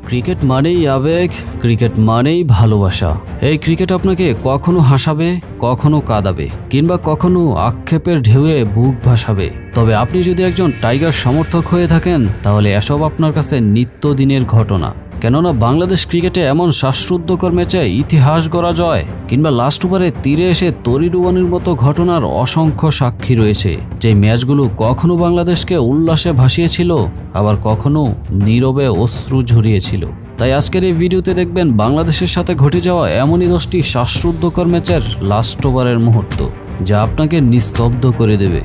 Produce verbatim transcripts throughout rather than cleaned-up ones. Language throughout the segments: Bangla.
ক্রিকেট মানেই আবেগ, ক্রিকেট মানেই ভালোবাসা। এই ক্রিকেট আপনাকে কখনো হাসাবে, কখনো কাঁদাবে, কিংবা কখনো আক্ষেপের ঢেউয়ে বুক ভাসাবে। তবে আপনি যদি একজন টাইগার সমর্থক হয়ে থাকেন তাহলে এসব আপনার কাছে নিত্যদিনের ঘটনা। কেননা বাংলাদেশ ক্রিকেটে এমন শ্বাসরুদ্ধকর ম্যাচে ইতিহাস গড়া জয় কিংবা লাস্ট ওভারে তীরে এসে তরি ডুবানির মতো ঘটনার অসংখ্য সাক্ষী রয়েছে, যে ম্যাচগুলো কখনো বাংলাদেশকে উল্লাসে ভাসিয়েছিল, আবার কখনো নীরবে অশ্রু ঝরিয়েছিল। তাই আজকের এই ভিডিওতে দেখবেন বাংলাদেশের সাথে ঘটে যাওয়া এমনই দশটি শ্বাসরুদ্ধকর ম্যাচের লাস্ট ওভারের মুহূর্ত, যা আপনাকে নিস্তব্ধ করে দেবে।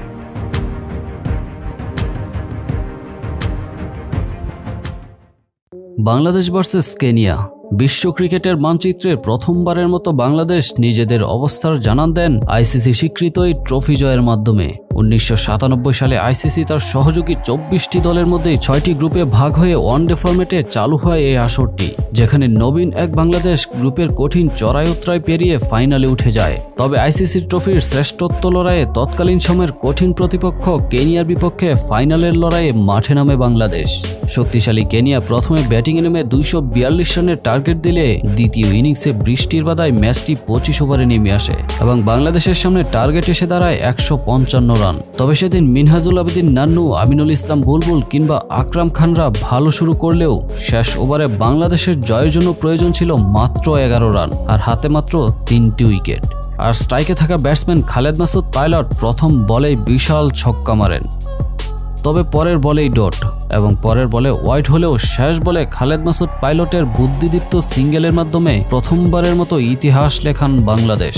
Bangladesh versus Kenya. বিশ্ব ক্রিকেটের মানচিত্রে প্রথমবারের মতো বাংলাদেশ নিজেদের অবস্থার জানান দেন আইসিসি স্বীকৃত এই ট্রফি জয়ের মাধ্যমে। উনিশশো সাতানব্বই সালে আইসিসি তার সহযোগী চব্বিশটি দলের মধ্যে ছয়টি গ্রুপে ভাগ হয়ে ওয়ানডে ফরম্যাটে চালু হয় এই আসরটি, যেখানে নবীন এক বাংলাদেশ গ্রুপের কঠিন চড়াই উতরাই পেরিয়ে ফাইনালে উঠে যায়। তবে আইসিসি ট্রফির শ্রেষ্ঠত্ব লড়াইয়ে তৎকালীন সময়ের কঠিন প্রতিপক্ষ কেনিয়ার বিপক্ষে ফাইনালের লড়াইয়ে মাঠে নামে বাংলাদেশ। শক্তিশালী কেনিয়া প্রথমে ব্যাটিংয়ে নেমে দুইশো বিয়াল্লিশ রানের টার্গেট দিলে দ্বিতীয় ইনিংসে বৃষ্টির বাধায় ম্যাচটি পঁচিশ ওভারে নেমে আসে এবং বাংলাদেশের সামনে টার্গেট এসে দাঁড়ায় একশো পঞ্চান্ন রান। তবে সেদিন মিনহাজুল আবেদিন নান্নু, আমিনুল ইসলাম বুলবুল কিংবা আকরাম খানরা ভালো শুরু করলেও শেষ ওভারে বাংলাদেশের জয়ের জন্য প্রয়োজন ছিল মাত্র এগারো রান আর হাতে মাত্র তিনটি উইকেট। আর স্ট্রাইকে থাকা ব্যাটসম্যান খালেদ মাসুদ পাইলট প্রথম বলেই বিশাল ছক্কা মারেন, তবে পরের বলেই ডট এবং পরের বলে ওয়াইড হলেও শেষ বলে খালেদ মাসুদ পাইলটের বুদ্ধিদীপ্ত সিঙ্গেলের মাধ্যমে প্রথমবারের মতো ইতিহাস লেখান বাংলাদেশ।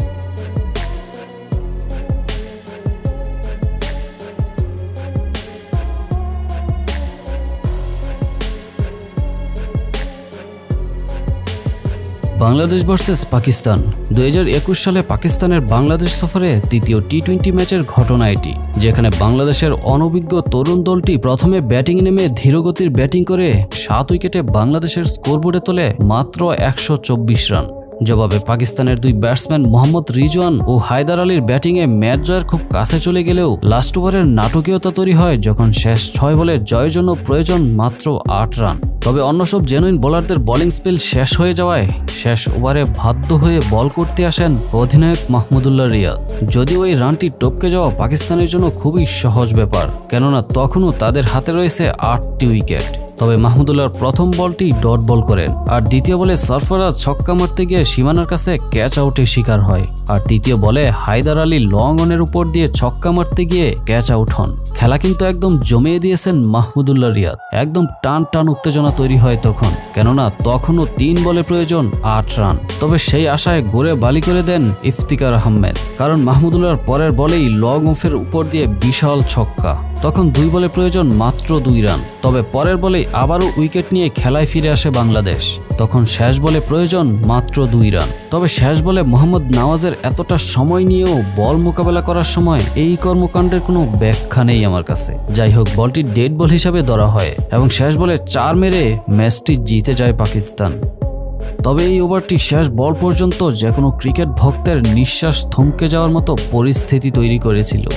বাংলাদেশ ভার্সেস পাকিস্তান। দুই হাজার একুশ সালে পাকিস্তানের বাংলাদেশ সফরে তৃতীয় টি টোয়েন্টি ম্যাচের ঘটনা এটি, যেখানে বাংলাদেশের অনভিজ্ঞ তরুণ দলটি প্রথমে ব্যাটিং নেমে ধীরগতির ব্যাটিং করে সাত উইকেটে বাংলাদেশের স্কোরবোর্ডে তোলে মাত্র একশো চব্বিশ রান। জবাবে পাকিস্তানের দুই ব্যাটসম্যান মোহাম্মদ রিজওয়ান ও হায়দার আলীর ব্যাটিংয়ে ম্যাচ জয়ের খুব কাছে চলে গেলেও লাস্ট ওভারের নাটকীয়তা তৈরি হয় যখন শেষ ছয় বলে জয়ের জন্য প্রয়োজন মাত্র আট রান। তবে অন্য সব জেনুইন বোলারদের বোলিং স্পেল শেষ হয়ে যাওয়ায় শেষ ওভারে বাধ্য হয়ে বল করতে আসেন অধিনায়ক মাহমুদুল্লাহ রিয়াদ। যদিও এই রানটি টপকে যাওয়া পাকিস্তানের জন্য খুবই সহজ ব্যাপার, কেননা তখনও তাদের হাতে রয়েছে আটটি উইকেট। তবে মাহমুদুল্লাহর প্রথম বলটি ডট বল করেন আর দ্বিতীয় বলে সরফরাজ ছক্কা মারতে গিয়ে সীমানার কাছে ক্যাচ আউটের শিকার হয়, আর তৃতীয় বলে হায়দার আলী লং অনের উপর দিয়ে ছক্কা মারতে গিয়ে ক্যাচ আউট হন। খেলা কিন্তু একদম জমিয়ে দিয়েছেন মাহমুদুল্লাহ রিয়াদ। একদম টান টান উত্তেজনা তৈরি হয় তখন, কেননা তখনও তিন বলে প্রয়োজন আট রান। তবে সেই আশায় গড়ে বালি করে দেন ইফতিকার আহমেদ, কারণ মাহমুদুল্লাহর পরের বলেই লং অফের উপর দিয়ে বিশাল ছক্কা। তখন দুই বলে প্রয়োজন মাত্র দুই রান। তবে পরের বলেই আবারও উইকেট নিয়ে খেলায় ফিরে আসে বাংলাদেশ। তখন শেষ বলে প্রয়োজন মাত্র দুই রান। তবে শেষ বলে মোহাম্মদ নওয়াজের এতটা সময় নিয়েও বল মোকাবেলা করার সময় এই কর্মকাণ্ডের কোনো ব্যাখ্যা নেই আমার কাছে। যাই হোক, বলটি ডেড বল হিসাবে ধরা হয় এবং শেষ বলে চার মেরে ম্যাচটি জিতে যায় পাকিস্তান। তবে এই ওভারটি শেষ বল পর্যন্ত যে কোনো ক্রিকেট ভক্তের নিঃশ্বাস থমকে যাওয়ার মতো পরিস্থিতি তৈরি করেছিল।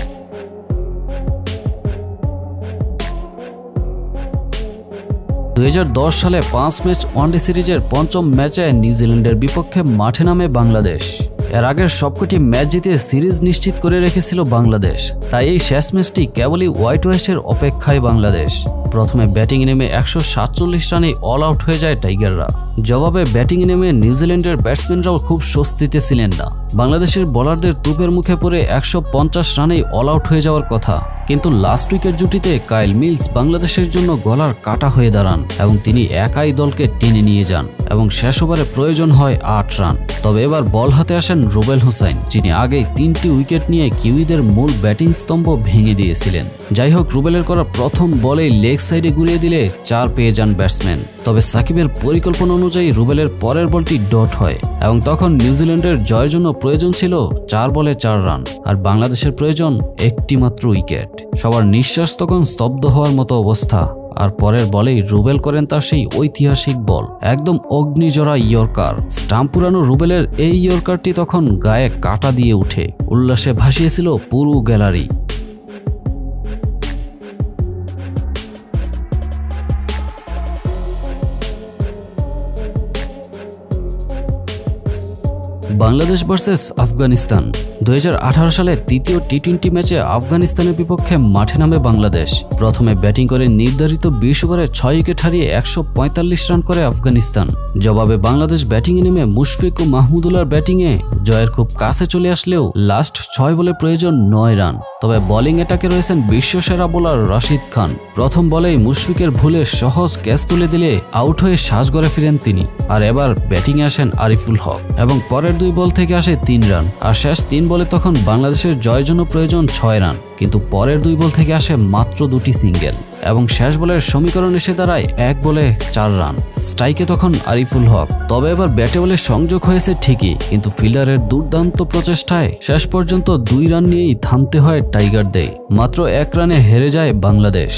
দুই হাজার দশ সালে পাঁচ ম্যাচ ওয়ানডে সিরিজের পঞ্চম ম্যাচে নিউজিল্যান্ডের বিপক্ষে মাঠে নামে বাংলাদেশ। এর আগের সবকটি ম্যাচ জিতে সিরিজ নিশ্চিত করে রেখেছিল বাংলাদেশ, তাই এই শেষ ম্যাচটি কেবলই হোয়াইট ওয়াশের অপেক্ষায় বাংলাদেশ। প্রথমে ব্যাটিং নেমে একশো সাতচল্লিশ রানে অল আউট হয়ে যায় টাইগাররা। জবাবে ব্যাটিং নেমে নিউজিল্যান্ডের ব্যাটসম্যানরাও খুব স্বস্তিতে ছিলেন না। বাংলাদেশের বোলারদের তুপের মুখে পড়ে একশো পঞ্চাশ রানেই অল আউট হয়ে যাওয়ার কথা, কিন্তু লাস্ট উইকেট জুটিতে কাইল মিলস বাংলাদেশের জন্য গলার কাটা হয়ে দাঁড়ান এবং তিনি একাই দলকে টেনে নিয়ে যান এবং শেষ ওভারে প্রয়োজন হয় আট রান। তবে এবার বল হাতে আসেন রুবেল হোসেন, যিনি আগেই তিনটি উইকেট নিয়ে কিউইদের মূল ব্যাটিং স্তম্ভ ভেঙে দিয়েছিলেন। যাই হোক, রুবেলের করা প্রথম বলেই লেগ সাইডে ঘুরিয়ে দিলে চার পেয়ে যান ব্যাটসম্যান। তবে সাকিবের পরিকল্পনা অনুযায়ী রুবেলের পরের বলটি ডট হয় এবং তখন নিউজিল্যান্ডের জয়ের জন্য প্রয়োজন ছিল চার বলে চার রান আর বাংলাদেশের প্রয়োজন একটি মাত্র উইকেট। সবার নিঃশ্বাস তখন স্তব্ধ হওয়ার মতো অবস্থা। আর পরের বলেই রুবেল করেন তার সেই ঐতিহাসিক বল, একদম অগ্নিজোড়া ইয়র্কার। স্টাম্প পুরানো রুবেলের এই ইয়র্কারটি তখন গায়ে কাটা দিয়ে উঠে, উল্লাসে ভাসিয়েছিল পুরো গ্যালারি। বাংলাদেশ ভার্সেস আফগানিস্তান দুই হাজার আঠারো সালে তৃতীয় টি টোয়েন্টি ম্যাচে আফগানিস্তানের বিপক্ষে মাঠে নামে বাংলাদেশ। প্রথমে ব্যাটিং করে নির্ধারিত বিশ ওভারে ছয় উইকেট হারিয়ে একশো পঁয়তাল্লিশ রান করে আফগানিস্তান। জবাবে বাংলাদেশ ব্যাটিংয়ে নেমে মুশফিক ও মাহমুদুল্লাহর ব্যাটিংয়ে জয়ের খুব কাছে চলে আসলেও লাস্ট ছয় বলে প্রয়োজন নয় রান। তবে বোলিং অ্যাটাকে রয়েছেন বিশ্বসেরা বোলার রাশিদ খান। প্রথম বলেই মুশফিকের ভুলে সহজ ক্যাচ তুলে দিলে আউট হয়ে সাজঘরে ফিরেন তিনি। আর এবার ব্যাটিংয়ে আসেন আরিফুল হক এবং পরের দুই বল থেকে আসে তিন রান। আর শেষ তিন বলে তখন বাংলাদেশের জয়ের জন্য প্রয়োজন ছয় রান, কিন্তু পরের দুই বল থেকে আসে মাত্র দুটি সিঙ্গেল এবং শেষ বলের সমীকরণ এসে দাঁড়ায় এক বলে চার রান। স্ট্রাইকে তখন আরিফুল হক। তবে এবার ব্যাটে বলে সংযোগ হয়েছে ঠিকই, কিন্তু ফিল্ডারের দুর্দান্ত প্রচেষ্টায় শেষ পর্যন্ত দুই রান নিয়েই থামতে হয় টাইগারদের। মাত্র এক রানে হেরে যায় বাংলাদেশ।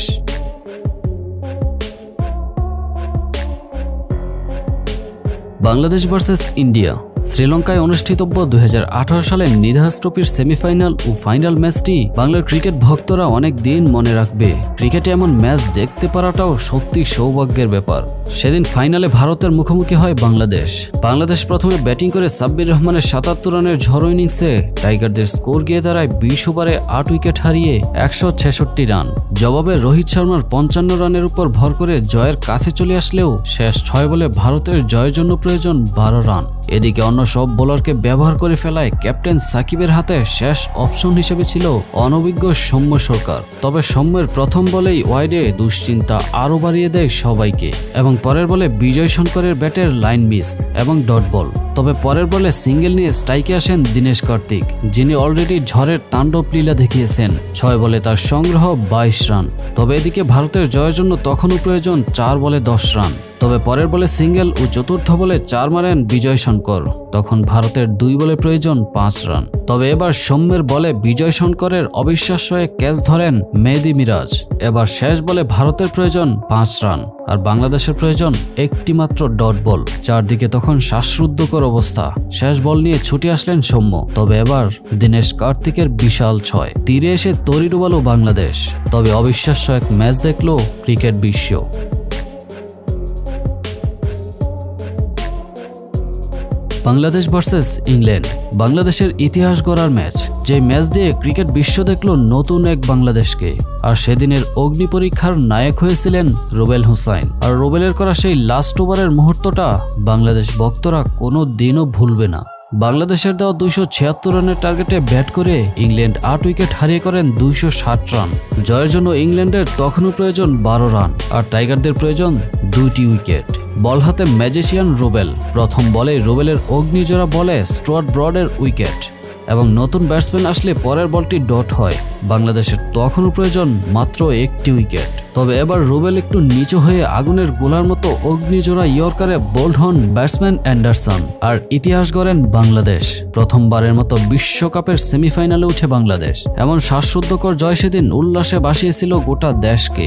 বাংলাদেশ ভার্সেস ইন্ডিয়া শ্রীলঙ্কায় অনুষ্ঠিতব্য দুই হাজার আঠারো সালের নিধাস ট্রফির সেমিফাইনাল ও ফাইনাল ম্যাচটি বাংলার ক্রিকেট ভক্তরা অনেক দিন মনে রাখবে। ক্রিকেটে এমন ম্যাচ দেখতে পারাটাও সত্যি সৌভাগ্যের ব্যাপার। সেদিন ফাইনালে ভারতের মুখোমুখি হয় বাংলাদেশ। বাংলাদেশ প্রথমে ব্যাটিং করে সাব্বির রহমানের সাতাত্তর রানের ঝড়ো ইনিংসে টাইগারদের স্কোর গিয়ে দাঁড়ায় বিশ ওভারে আট উইকেট হারিয়ে একশো ছেষট্টি রান। জবাবে রোহিত শর্মার পঞ্চান্ন রানের উপর ভর করে জয়ের কাছে চলে আসলেও শেষ ছয় বলে ভারতের জয়ের জন্য প্রয়োজন বারো রান। এদিকে অন্য সব বোলারকে ব্যবহার করে ফেলায় ক্যাপ্টেন সাকিবের হাতে শেষ অপশন হিসেবে ছিল অনভিজ্ঞ সৌম্য সরকার। তবে সৌম্যের প্রথম বলেই ওয়াইডে দুশ্চিন্তা আরও বাড়িয়ে দেয় সবাইকে এবং পরের বলে বিজয় শঙ্করের ব্যাটের লাইন মিস এবং ডট বল। তবে পরের বলে সিঙ্গেল নিয়ে স্ট্রাইকে আসেন দীনেশ কার্তিক, যিনি অলরেডি ঝড়ের তাণ্ডব লীলা দেখিয়েছেন। ছয় বলে তার সংগ্রহ বাইশ রান। তবে এদিকে ভারতের জয়ের জন্য তখনও প্রয়োজন চার বলে দশ রান। তবে পরের বলে সিঙ্গেল ও চতুর্থ বলে চার মারেন বিজয় শঙ্কর। তখন ভারতের দুই বলে প্রয়োজন পাঁচ রান। তবে এবার সৌম্যের বলে বিজয় শঙ্করের অবিশ্বাস্য এক ক্যাচ ধরেন মেহেদী মিরাজ। এবার শেষ বলে ভারতের প্রয়োজন পাঁচ রান আর বাংলাদেশের প্রয়োজন একটি মাত্র ডট বল। চারদিকে তখন শ্বাসরুদ্ধকর অবস্থা। শেষ বল নিয়ে ছুটে আসলেন সৌম্য। তবে এবার দীনেশ কার্তিকের বিশাল ছয় তীরে এসে তরি ডুবালো বাংলাদেশ। তবে অবিশ্বাস্য এক ম্যাচ দেখলো ক্রিকেট বিশ্ব। বাংলাদেশ ভার্সেস ইংল্যান্ড বাংলাদেশের ইতিহাস গড়ার ম্যাচ, যে ম্যাচ দিয়ে ক্রিকেট বিশ্ব দেখলো নতুন এক বাংলাদেশকে। আর সেদিনের অগ্নি পরীক্ষার নায়ক হয়েছিলেন রুবেল হোসাইন। আর রুবেলের করা সেই লাস্ট ওভারের মুহূর্তটা বাংলাদেশ ভক্তরা কোনো দিনও ভুলবে না। বাংলাদেশের দেওয়া দুইশো ছিয়াত্তর রানের টার্গেটে ব্যাট করে ইংল্যান্ড আট উইকেট হারিয়ে করেন দুইশো ষাট রান। জয়ের জন্য ইংল্যান্ডের তখনও প্রয়োজন বারো রান আর টাইগারদের প্রয়োজন দুইটি উইকেট। বল হাতে ম্যাজিশিয়ান রুবেল। প্রথম বলে রুবেলের অগ্নিজোড়া বলে স্টুয়ার্ট ব্রডের উইকেট এবং নতুন ব্যাটসম্যান আসলে পরের বলটি ডট হয়। বাংলাদেশের তখনও প্রয়োজন মাত্র একটি উইকেট। তবে এবার রুবেল একটু নিচু হয়ে আগুনের গোলার মতো অগ্নিজোড়া ইয়র্কারে বোল্ড হন ব্যাটসম্যান অ্যান্ডারসন আর ইতিহাস গড়েন বাংলাদেশ। প্রথমবারের মতো বিশ্বকাপের সেমিফাইনালে উঠে বাংলাদেশ। এমন শ্বাসরুদ্ধকর জয় সেদিন উল্লাসে ভাসিয়েছিল গোটা দেশকে।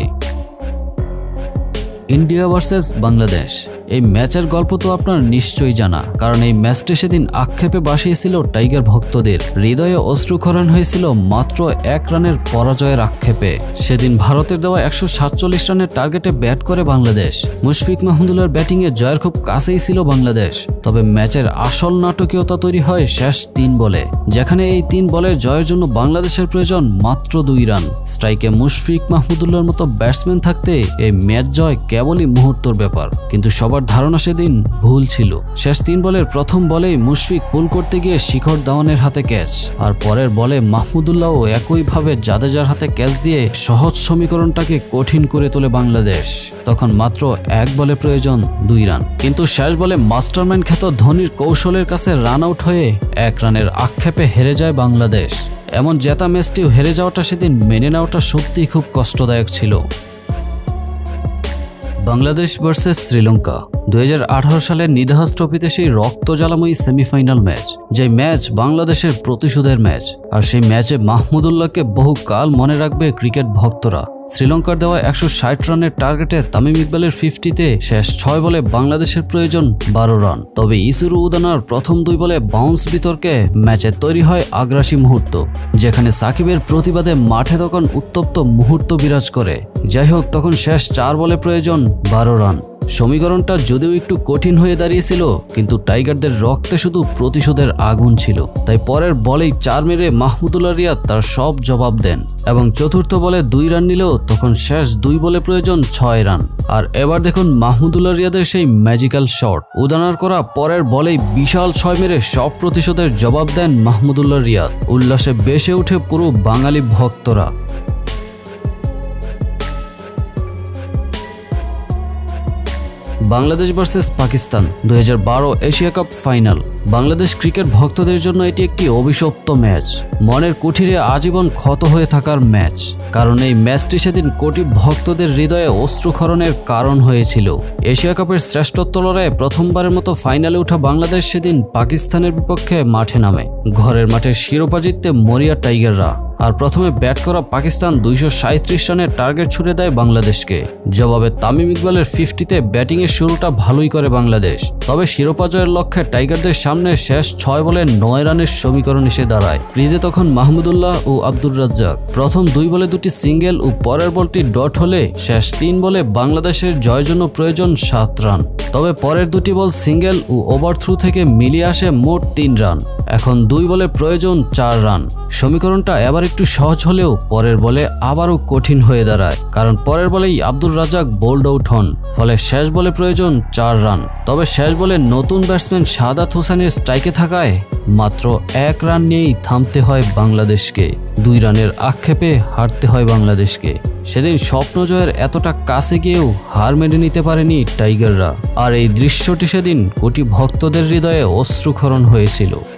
ইন্ডিয়া ভার্সেস বাংলাদেশ এই ম্যাচের গল্প তো আপনার নিশ্চয়ই জানা, কারণ এই ম্যাচটি সেদিন আক্ষেপে ভাসিয়েছিল টাইগার ভক্তদের। হৃদয়ে অশ্রুক্ষরণ হয়েছিল মাত্র এক রানের পরাজয়ের আক্ষেপে। সেদিন ভারতের দেওয়া একশো সাতচল্লিশ রানের টার্গেটে ব্যাট করে বাংলাদেশ। মুশফিক মাহমুদুল্লাহর ব্যাটিংয়ে জয়ের খুব কাছেই ছিল বাংলাদেশ। তবে ম্যাচের আসল নাটকীয়তা তৈরি হয় শেষ তিন বলে, যেখানে এই তিন বলের জয়ের জন্য বাংলাদেশের প্রয়োজন মাত্র দুই রান। স্ট্রাইকে মুশফিক মাহমুদুল্লাহর মতো ব্যাটসম্যান থাকতে এই ম্যাচ জয় কেবলই মুহূর্তের ব্যাপার, কিন্তু সবার ধারণা সেদিন ভুল ছিল। শেষ তিন বলের প্রথম বলেই মুশফিক পুল করতে গিয়ে শিখর ধাওয়ানের হাতে ক্যাচ আর পরের বলে মাহমুদুল্লাহও একইভাবে জাদেজার হাতে ক্যাচ দিয়ে সহজ সমীকরণটাকে কঠিন করে তোলে বাংলাদেশ। তখন মাত্র এক বলে প্রয়োজন দুই রান, কিন্তু শেষ বলে মাস্টারমাইন্ড খ্যাত ধোনির কৌশলের কাছে রান আউট হয়ে এক রানের আক্ষেপে হেরে যায় বাংলাদেশ। এমন জেতা ম্যাচটিও হেরে যাওয়াটা সেদিন মেনে নেওয়াটা সত্যিই খুব কষ্টদায়ক ছিল। বাংলাদেশ ভার্সেস শ্রীলঙ্কা দুই হাজার আঠারো সালের নিধাস ট্রফিতে সেই রক্ত জ্বালাময়ী সেমিফাইনাল ম্যাচ, যে ম্যাচ বাংলাদেশের প্রতিশোধের ম্যাচ। আর সেই ম্যাচে মাহমুদুল্লাহকে বহুকাল মনে রাখবে ক্রিকেট ভক্তরা। শ্রীলঙ্কার দেওয়া একশো ষাট রানের টার্গেটে তামিম ইকবালের ফিফটিতে শেষ ছয় বলে বাংলাদেশের প্রয়োজন বারো রান। তবে ইসুরু উদানার প্রথম দুই বলে বাউন্স বিতর্কে ম্যাচে তৈরি হয় আগ্রাসী মুহূর্ত, যেখানে সাকিবের প্রতিবাদে মাঠে তখন উত্তপ্ত মুহূর্ত বিরাজ করে। যাই হোক, তখন শেষ চার বলে প্রয়োজন বারো রান। সমীকরণটা যদিও একটু কঠিন হয়ে দাঁড়িয়েছিল, কিন্তু টাইগারদের রক্তে শুধু প্রতিশোধের আগুন ছিল। তাই পরের বলেই চার মেরে মাহমুদুল্লাহ রিয়াদ তার সব জবাব দেন এবং চতুর্থ বলে দুই রান নিলেও তখন শেষ দুই বলে প্রয়োজন ছয় রান। আর এবার দেখুন মাহমুদুল্লাহ রিয়াদের সেই ম্যাজিক্যাল শট। উদাহরণ করা পরের বলেই বিশাল ছয় মেরে সব প্রতিশোধের জবাব দেন মাহমুদুল্লাহ রিয়াদ। উল্লাসে বেসে উঠে পুরো বাঙালি ভক্তরা। বাংলাদেশ ভার্সেস পাকিস্তান দুই হাজার বারো Asia cup final. Bangladesh cricket ভক্তদের জন্য এটি একটি অভিশপ্ত ম্যাচ, মনের কুঠিরে আজীবন ক্ষত হয়ে থাকার ম্যাচ। কারণ এই ম্যাচটি সেদিন কোটি ভক্তদের হৃদয়ে অশ্রুক্ষরণের কারণ হয়েছিল। এশিয়া কাপের শ্রেষ্ঠত্ব লড়াইয়ে প্রথমবারের মতো ফাইনালে ওঠা বাংলাদেশ সেদিন পাকিস্তানের বিপক্ষে মাঠে নামে। ঘরের মাঠে শিরোপা জিততে মরিয়া টাইগাররা। আর প্রথমে ব্যাট করা পাকিস্তান দুইশো সাঁত্রিশ রানের টার্গেট ছুড়ে দেয় বাংলাদেশকে। জবাবে তামিম ইকবালের ফিফটিতে ব্যাটিংয়ের শুরুটা ভালোই করে বাংলাদেশ। তবে শিরোপা জয়ের লক্ষ্যে টাইগারদের সামনে শেষ ছয় বলে নয় রানের সমীকরণ এসে দাঁড়ায়। ক্রিজে তখন মাহমুদুল্লাহ ও আব্দুর রাজ্জাক। প্রথম দুই বলে দুটি সিঙ্গেল ও পরের বলটি ডট হলে শেষ তিন বলে বাংলাদেশের জয়ের জন্য প্রয়োজন সাত রান। তবে পরের দুটি বল সিঙ্গেল ও ওভার থ্রু থেকে মিলিয়ে আসে মোট তিন রান। এখন দুই বলে প্রয়োজন চার রান। সমীকরণটা এবার একটু সহজ হলেও পরের বলে আবারও কঠিন হয়ে দাঁড়ায়, কারণ পরের বলেই আব্দুর রাজ্জাক বোল্ড আউট হন। ফলে শেষ বলে প্রয়োজন চার রান। তবে শেষ বলে নতুন ব্যাটসম্যান সাদাত হোসেনের স্ট্রাইকে থাকায় মাত্র এক রান নিয়েই থামতে হয় বাংলাদেশকে। দুই রানের আক্ষেপে হারতে হয় বাংলাদেশকে। সেদিন স্বপ্ন জয়ের এতটা কাছে গিয়েও হার মেনে নিতে পারেনি টাইগাররা। আর এই দৃশ্যটি সেদিন কোটি ভক্তদের হৃদয়ে অশ্রুক্ষরণ হয়েছিল।